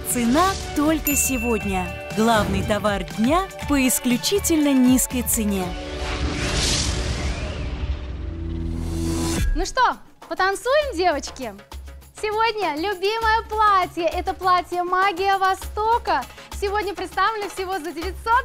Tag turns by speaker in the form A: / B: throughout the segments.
A: Цена только сегодня. Главный товар дня по исключительно низкой цене.
B: Ну что, потанцуем, девочки? Сегодня любимое платье. Это платье «Магия Востока». Сегодня представлено всего за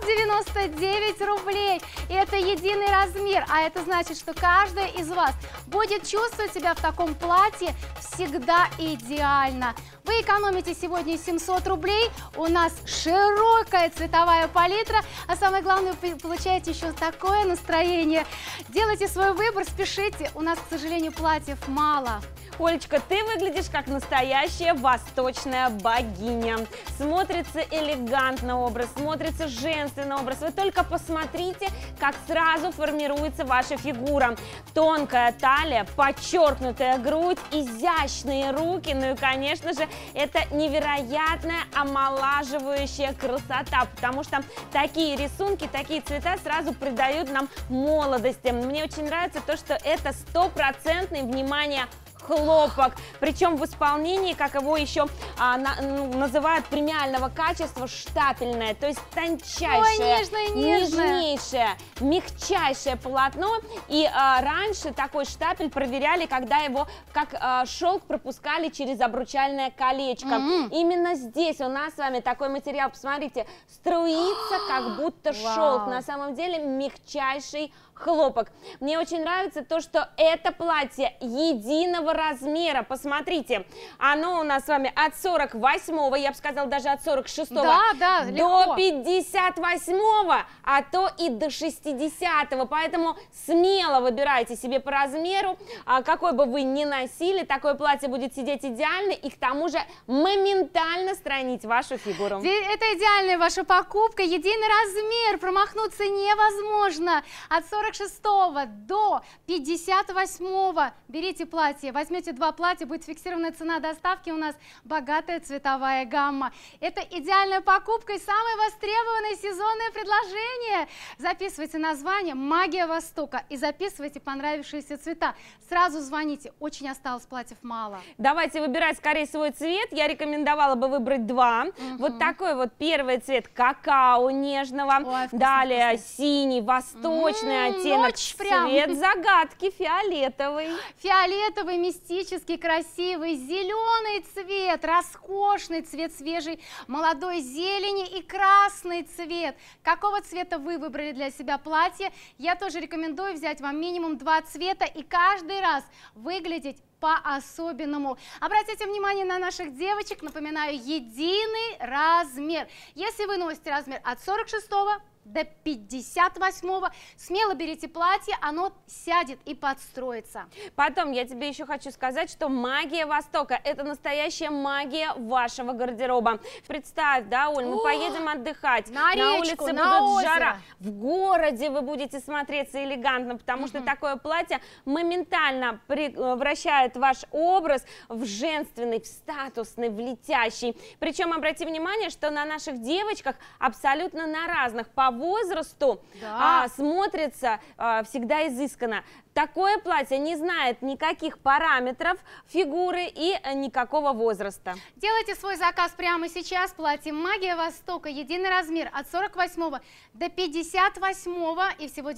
B: 999 рублей. И это единый размер. А это значит, что каждая из вас будет чувствовать себя в таком платье всегда идеально. Вы экономите сегодня 700 рублей. У нас широкая цветовая палитра. А самое главное, вы получаете еще такое настроение. Делайте свой выбор, спешите. У нас, к сожалению, платьев мало.
C: Олечка, ты выглядишь как настоящая восточная богиня. Смотрится элегантно образ, смотрится женственно образ. Вы только посмотрите, как сразу формируется ваша фигура. Тонкая талия, подчеркнутая грудь, изящные руки. Ну и, конечно же, это невероятная омолаживающая красота, потому что такие рисунки, такие цвета сразу придают нам молодости. Мне очень нравится то, что это стопроцентное внимание хлопок, причем в исполнении, как его еще называют, премиального качества, штапельное, то есть тончайшее, нежнейшее, мягчайшее полотно. И раньше такой штапель проверяли, когда его как шелк пропускали через обручальное колечко. Именно здесь у нас с вами такой материал, посмотрите, струится как будто шелк, на самом деле мягчайший хлопок. Мне очень нравится то, что это платье единого размера. Посмотрите, оно у нас с вами от 48-го, я бы сказала, даже от 46-го до 58-го, а то и до 60-го. Поэтому смело выбирайте себе по размеру, какой бы вы ни носили, такое платье будет сидеть идеально и к тому же моментально стройнить вашу фигуру.
B: Это идеальная ваша покупка, единый размер, промахнуться невозможно. От 46 до 58 берите платье, возьмете два платья, будет фиксированная цена доставки, у нас богатая цветовая гамма. Это идеальная покупка и самое востребованное сезонное предложение. Записывайте название «Магия Востока» и записывайте понравившиеся цвета. Сразу звоните, очень осталось платьев мало.
C: Давайте выбирать скорее свой цвет, я рекомендовала бы выбрать два. Вот такой вот первый цвет какао нежного. Ой, вкусно, далее вкусно. Синий, восточный оттенок, цвет загадки, фиолетовый.
B: Фиолетовый, мистический, красивый, зеленый цвет, роскошный цвет свежей молодой зелени и красный цвет. Какого цвета вы выбрали для себя платье? Я тоже рекомендую взять вам минимум два цвета и каждый раз выглядеть по-особенному. Обратите внимание на наших девочек, напоминаю, единый размер. Если вы носите размер от 46 до 58-го, смело берите платье, оно сядет и подстроится.
C: Потом я тебе еще хочу сказать, что магия Востока – это настоящая магия вашего гардероба. Представь, да, Оль, мы поедем отдыхать, на речку, улице будет жара, в городе вы будете смотреться элегантно, потому что такое платье моментально превращает ваш образ в женственный, в статусный, в летящий. Причем обрати внимание, что на наших девочках абсолютно на разных по возрасту смотрится всегда изысканно. Такое платье не знает никаких параметров фигуры и никакого возраста.
B: Делайте свой заказ прямо сейчас. Платье «Магия Востока», единый размер от 48 до 58 и всего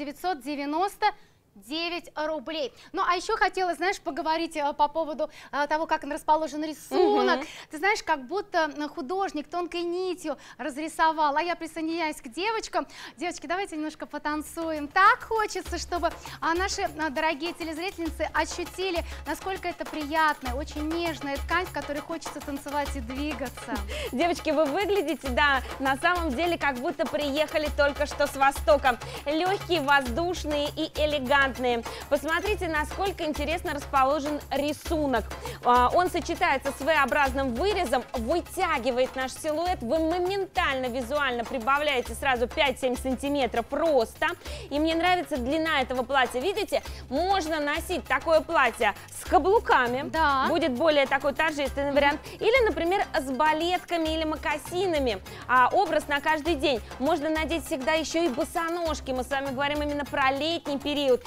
B: 999 рублей. Ну, а еще хотела, знаешь, поговорить по поводу того, как расположен рисунок. Ты знаешь, как будто художник тонкой нитью разрисовал. А я присоединяюсь к девочкам. Девочки, давайте немножко потанцуем. Так хочется, чтобы наши дорогие телезрительницы ощутили, насколько это приятная, очень нежная ткань, в которой хочется танцевать и двигаться.
C: Девочки, вы выглядите, да, на самом деле, как будто приехали только что с Востока. Легкие, воздушные и элегантные. Посмотрите, насколько интересно расположен рисунок. Он сочетается с V-образным вырезом, вытягивает наш силуэт. Вы моментально визуально прибавляете сразу 5-7 сантиметров роста. И мне нравится длина этого платья. Видите, можно носить такое платье с каблуками. Да. Будет более такой торжественный вариант. Или, например, с балетками или мокасинами. Образ на каждый день. Можно надеть всегда еще и босоножки. Мы с вами говорим именно про летний период.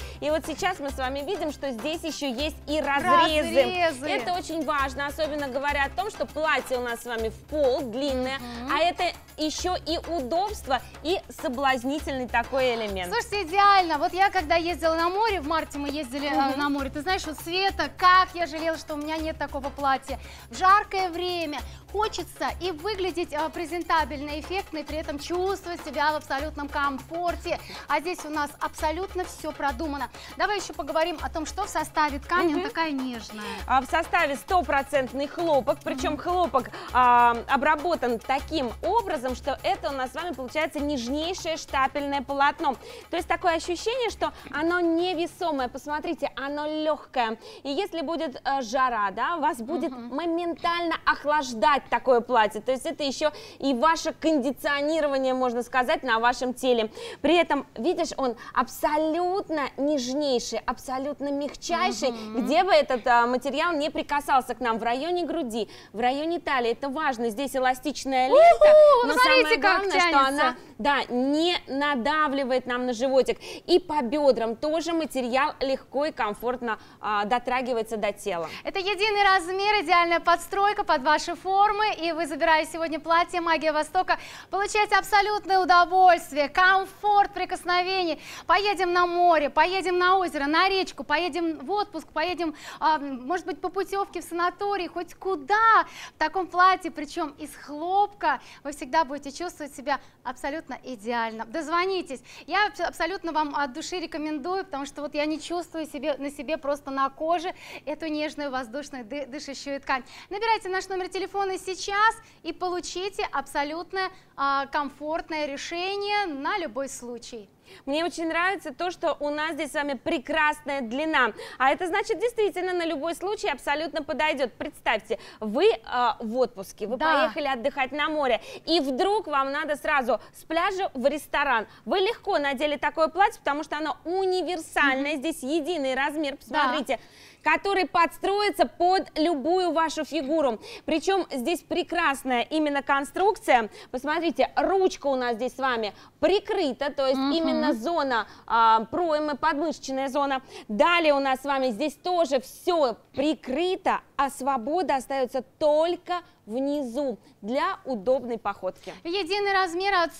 C: И вот сейчас мы с вами видим, что здесь еще есть и разрезы. Это очень важно, особенно говоря о том, что платье у нас с вами в пол, длинное, а это еще и удобство, и соблазнительный такой элемент.
B: Слушайте, идеально. Вот я когда ездила на море, в марте мы ездили на море, ты знаешь, вот Света, как я жалела, что у меня нет такого платья. В жаркое время хочется и выглядеть презентабельно, эффектно, и при этом чувствовать себя в абсолютном комфорте. А здесь у нас абсолютно все продумано. Давай еще поговорим о том, что в составе ткани, она такая нежная.
C: В составе 100% хлопок, причем хлопок обработан таким образом, что это у нас с вами получается нежнейшее штапельное полотно. То есть такое ощущение, что оно невесомое. Посмотрите, оно легкое. И если будет жара, да, вас будет моментально охлаждать такое платье. То есть это еще и ваше кондиционирование, можно сказать, на вашем теле. При этом, видишь, он абсолютно нежнейший, абсолютно мягчайший, где бы этот материал не прикасался к нам, в районе груди, в районе талии. Это важно. Здесь эластичная лента, но самое главное, что она, да, не надавливает нам на животик. И по бедрам тоже материал легко и комфортно дотрагивается до тела.
B: Это единый размер, идеальная подстройка под ваши формы, и вы, забирая сегодня платье «Магия Востока», получаете абсолютное удовольствие, комфорт прикосновений. Поедем на море, поедем на озеро, на речку, поедем в отпуск, поедем, может быть, по путевке в санаторий, хоть куда в таком платье, причем из хлопка, вы всегда будете чувствовать себя абсолютно идеально. Дозвонитесь. Я абсолютно вам от души рекомендую, потому что вот я не чувствую на себе просто на коже эту нежную воздушную дышащую ткань. Набирайте наш номер телефона сейчас и получите абсолютно комфортное решение на любой случай.
C: Мне очень нравится то, что у нас здесь с вами прекрасная длина, а это значит действительно на любой случай абсолютно подойдет. Представьте, вы в отпуске, вы поехали отдыхать на море, и вдруг вам надо сразу с пляжа в ресторан. Вы легко надели такое платье, потому что оно универсальное, здесь единый размер, посмотрите, который подстроится под любую вашу фигуру. Причем здесь прекрасная именно конструкция. Посмотрите, ручка у нас здесь с вами прикрыта, то есть именно зона проймы, подмышечная зона. Далее у нас с вами здесь тоже все прикрыто, а свобода остается только внизу для удобной походки.
B: Единый размер от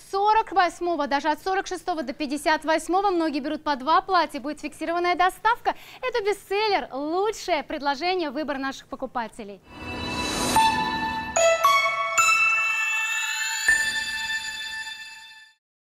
B: 48, даже от 46 до 58. Многие берут по 2 платья, будет фиксированная доставка. Это бестселлер, лучшее предложение, выбор наших покупателей.